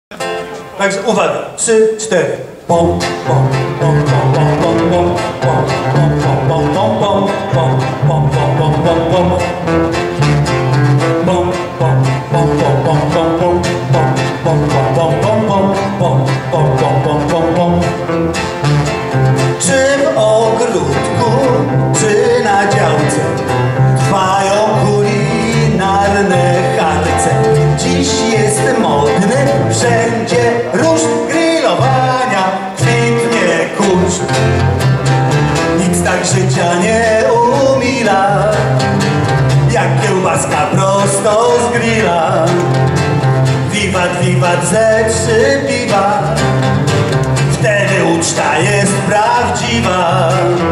Także uwaga, 3, 4. Pom, pom, pom, pom, pom, pom, pom, pom, pom, pom, pom, pom, pom, pom, pom, pom, pom, pom. Pom, pom, pom, pom, pom, pom, pom, pom, pom, pom, pom, pom, pom, pom, pom, pom, pom. Czy w ogródku, czy na działce trwają kulinarne harce? Dziś jest modny wszędzie róż grillowania, kwitnie kurz. Nic tak życia nie umila, jak kiełbaska prosto z grilla. Wiwat, wiwat, ze 3 piwa, wtedy uczta jest prawdziwa.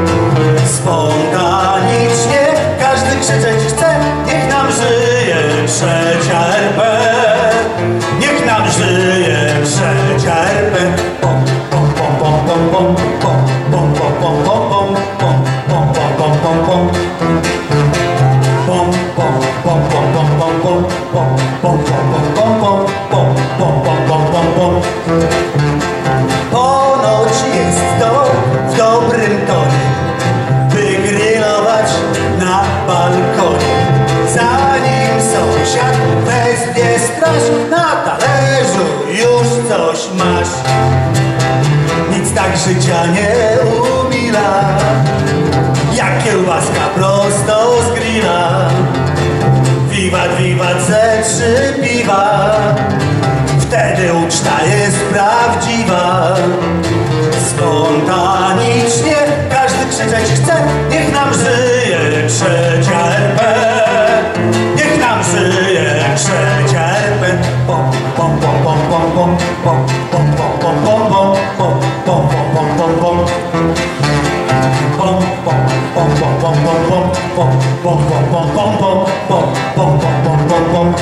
Spontanicznie każdy krzyczeć chce, niech nam żyje trzecia RP. Niech nam żyje trzecia RP. Pom, pom, pom, pom, pom, pom, pom, pom, pom, pom, pom, pom, pom, pom, pom, pom, pom. Pom, pom, pom, pom, pom, pom, pom, pom, pom, pom, pom, pom, pom, pom, pom, pom, pom. Ponoć jest to w dobrym tonie, by grillować na balkonie. Zanim sąsiad wezwie straż, na talerzu już coś masz. Nic tak życia nie umila, jak kiełbaska prosto z grilla. Wiwat, wiwat, ze 3 piwa, wtedy uczta jest prawdziwa. Spontanicznie każdy krzyczeć chce, niech nam żyje trzecia RP. Niech nam żyje trzecia RP. Pom, pom, pom, pom, pom, pom, pom, pom, pom, pom, pom, pom, pom, pom, pom, pom, pom. Pom, pom, pom, pom, pom, pom, pom, pom, pom, pom, pom, pom, pom, pom, pom, pom, pom.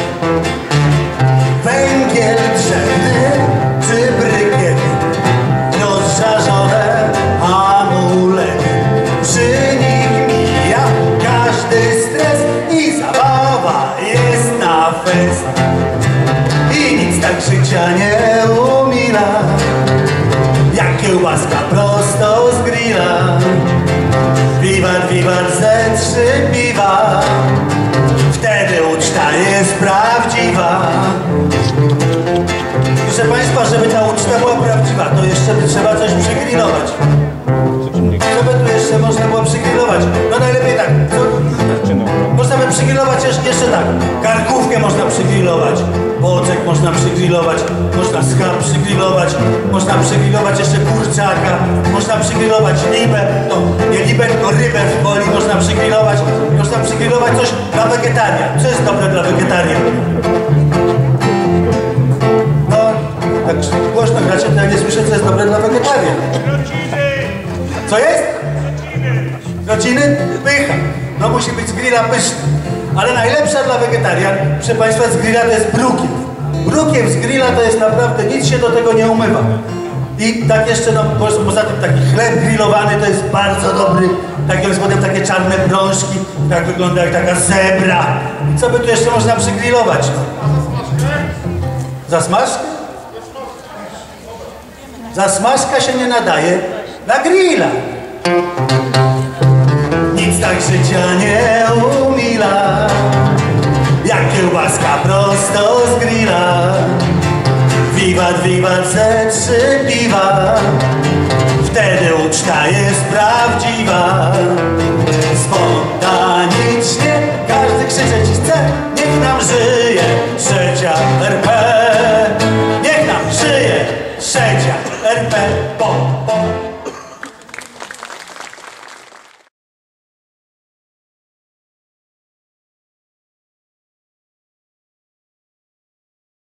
Węgiel drzewny czy brykiety, rozżarzone amulety. Przy nich mija każdy stres i zabawa jest na fest. I nic tak życia nie umila, jak kiełbaska prosto z grilla. Wiwat, wiwat, ze 3 piwa, wtedy uczta jest prawdziwa. Proszę Państwa, żeby ta uczta była prawdziwa, to jeszcze by trzeba coś przygrillować. Co by tu jeszcze można było przygrillować? No najlepiej tak. Można by przygrillować jeszcze tak. Karkówkę można przygrillować, boczek można przygrillować, można schab przygrillować, można przygrillować jeszcze kurczaka, można przygrillować libę, no nie libę, tylko rybę w woli można przygrillować coś dla wegetarian. Co jest dobre dla wegetarian? No, tak głośno gracie, to ja nie słyszę, co jest dobre dla wegetarian. Co jest? Rodziny? Pycha. No musi być z grilla pyszny. Ale najlepsza dla wegetarian, proszę Państwa, z grilla to jest brukiew. Brukiew z grilla to jest naprawdę, nic się do tego nie umywa. I tak jeszcze, no poza tym taki chleb grillowany to jest bardzo dobry. Takie jest potem takie czarne brążki, tak wygląda jak taka zebra. I co by tu jeszcze można przygrillować? Zasmażkę? Zasmażka się nie nadaje na grilla. Nic tak życia nie umila, jak kiełbaska prosto z grilla. Wiwat, wiwat, ze 3 piwa, wtedy uczta jest prawdziwa. Spontanicznie każdy krzyczeć chce, niech nam żyje trzecia RP.